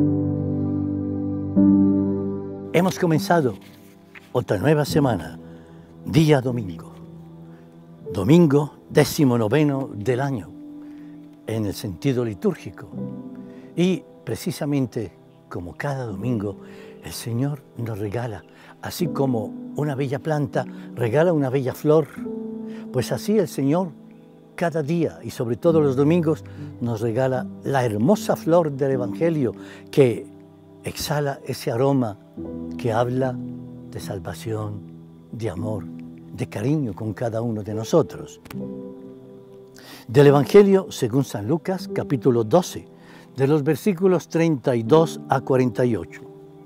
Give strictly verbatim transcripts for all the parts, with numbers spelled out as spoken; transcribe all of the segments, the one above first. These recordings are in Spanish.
Hemos comenzado otra nueva semana, día domingo. Domingo décimo noveno del año, en el sentido litúrgico. Y precisamente como cada domingo, el Señor nos regala, así como una bella planta regala una bella flor, pues así el Señor cada día y sobre todo los domingos nos regala la hermosa flor del Evangelio que exhala ese aroma que habla de salvación, de amor, de cariño con cada uno de nosotros. Del Evangelio según San Lucas, capítulo doce, de los versículos treinta y dos a cuarenta y ocho.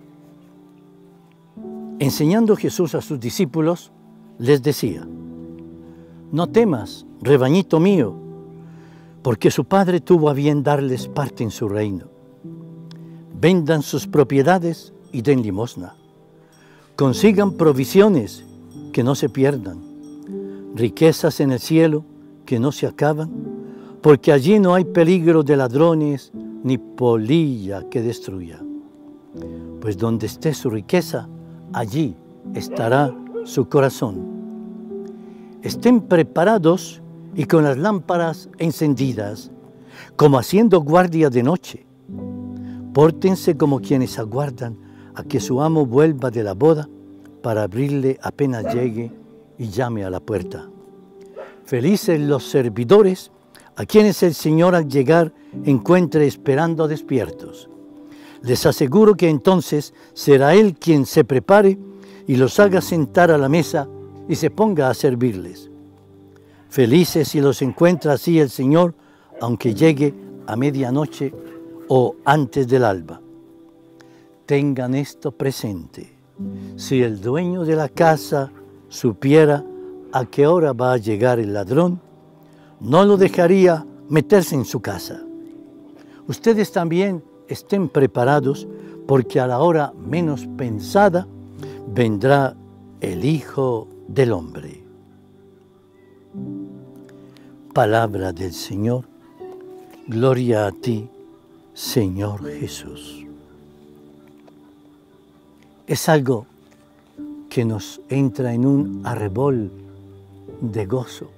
Enseñando Jesús a sus discípulos, les decía: no temas, rebañito mío, porque su Padre tuvo a bien darles parte en su reino. Vendan sus propiedades y den limosna. Consigan provisiones que no se pierdan, riquezas en el cielo que no se acaban, porque allí no hay peligro de ladrones ni polilla que destruya. Pues donde esté su riqueza, allí estará su corazón. Estén preparados y con las lámparas encendidas, como haciendo guardia de noche. Pórtense como quienes aguardan a que su amo vuelva de la boda para abrirle apenas llegue y llame a la puerta. Felices los servidores a quienes el Señor al llegar encuentre esperando despiertos. Les aseguro que entonces será Él quien se prepare y los haga sentar a la mesa y se ponga a servirles. Felices si los encuentra así el Señor, aunque llegue a medianoche o antes del alba. Tengan esto presente. Si el dueño de la casa supiera a qué hora va a llegar el ladrón, no lo dejaría meterse en su casa. Ustedes también estén preparados, porque a la hora menos pensada vendrá el Hijo del Hombre. Palabra del Señor. Gloria a ti, Señor Jesús. Es algo que nos entra en un arrebol de gozo.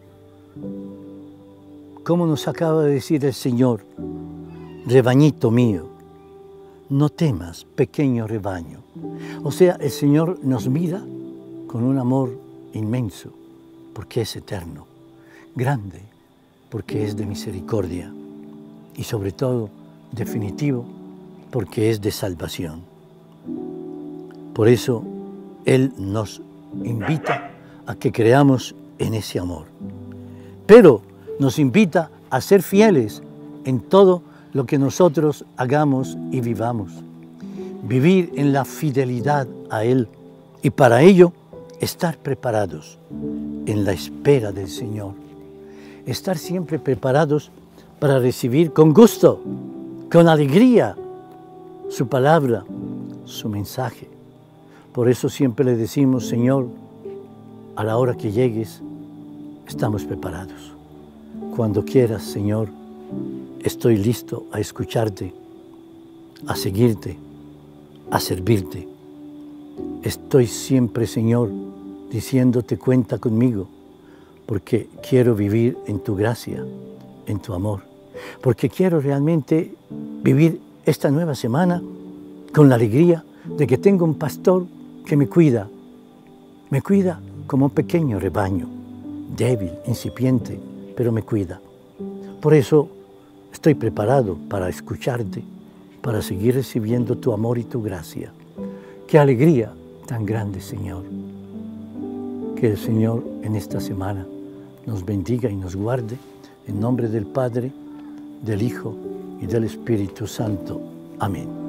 Como nos acaba de decir el Señor: rebañito mío, no temas, pequeño rebaño. O sea, el Señor nos mira con un amor inmenso, porque es eterno, grande, porque es de misericordia y sobre todo definitivo, porque es de salvación. Por eso Él nos invita a que creamos en ese amor. Pero nos invita a ser fieles en todo lo que nosotros hagamos y vivamos. Vivir en la fidelidad a Él y para ello estar preparados en la espera del Señor. Estar siempre preparados para recibir con gusto, con alegría, su palabra, su mensaje. Por eso siempre le decimos: Señor, a la hora que llegues, estamos preparados. Cuando quieras, Señor, estoy listo a escucharte, a seguirte, a servirte. Estoy siempre, Señor, diciéndote: cuenta conmigo, porque quiero vivir en tu gracia, en tu amor, porque quiero realmente vivir esta nueva semana con la alegría de que tengo un pastor que me cuida, me cuida como un pequeño rebaño, débil, incipiente, pero me cuida. Por eso estoy preparado para escucharte, para seguir recibiendo tu amor y tu gracia. ¡Qué alegría tan grande, Señor! Que el Señor en esta semana nos bendiga y nos guarde, en nombre del Padre, del Hijo y del Espíritu Santo. Amén.